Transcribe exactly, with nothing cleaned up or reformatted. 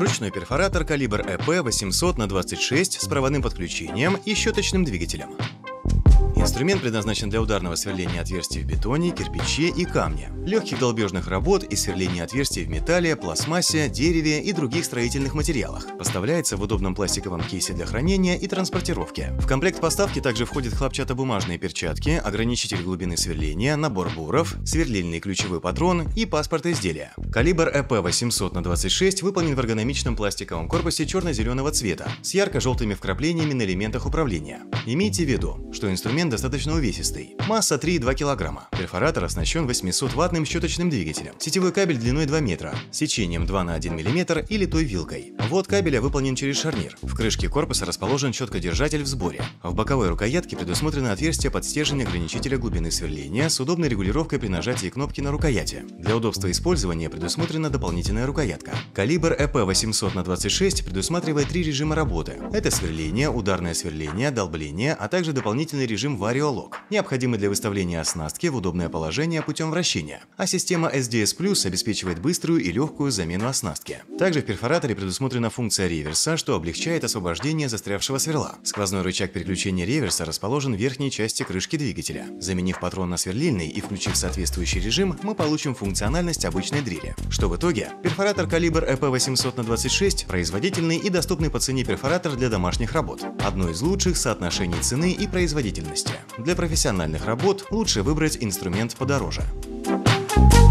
Ручной перфоратор калибр и пи восемьсот на двадцать шесть с проводным подключением и щеточным двигателем. Инструмент предназначен для ударного сверления отверстий в бетоне, кирпиче и камне, легких долбежных работ и сверления отверстий в металле, пластмассе, дереве и других строительных материалах. Поставляется в удобном пластиковом кейсе для хранения и транспортировки. В комплект поставки также входят хлопчатобумажные перчатки, ограничитель глубины сверления, набор буров, сверлильный ключевой патрон и паспорт изделия. Калибр и пи восемьсот на двадцать шесть выполнен в эргономичном пластиковом корпусе черно-зеленого цвета с ярко-желтыми вкраплениями на элементах управления. Имейте в виду, что инструмент достаточно увесистый. Масса три и два килограмма. Перфоратор оснащен восьмисотваттным щеточным двигателем. Сетевой кабель длиной два метра, сечением два на один миллиметр и литой вилкой. Ввод кабеля выполнен через шарнир. В крышке корпуса расположен щеткодержатель в сборе. В боковой рукоятке предусмотрено отверстие под стержень ограничителя глубины сверления с удобной регулировкой при нажатии кнопки на рукояти. Для удобства использования предусмотрена дополнительная рукоятка. Калибр и пи восемьсот на двадцать шесть предусматривает три режима работы. Это сверление, ударное сверление, долбление, а также дополнительный режим Variolog, необходимый для выставления оснастки в удобное положение путем вращения, а система эс ди эс плюс обеспечивает быструю и легкую замену оснастки. Также в перфораторе предусмотрена функция реверса, что облегчает освобождение застрявшего сверла. Сквозной рычаг переключения реверса расположен в верхней части крышки двигателя. Заменив патрон на сверлильный и включив соответствующий режим, мы получим функциональность обычной дрели. Что в итоге? Перфоратор калибр и пи восемьсот на двадцать шесть – производительный и доступный по цене перфоратор для домашних работ. Одно из лучших соотношений цены и производительности. Для профессиональных работ лучше выбрать инструмент подороже.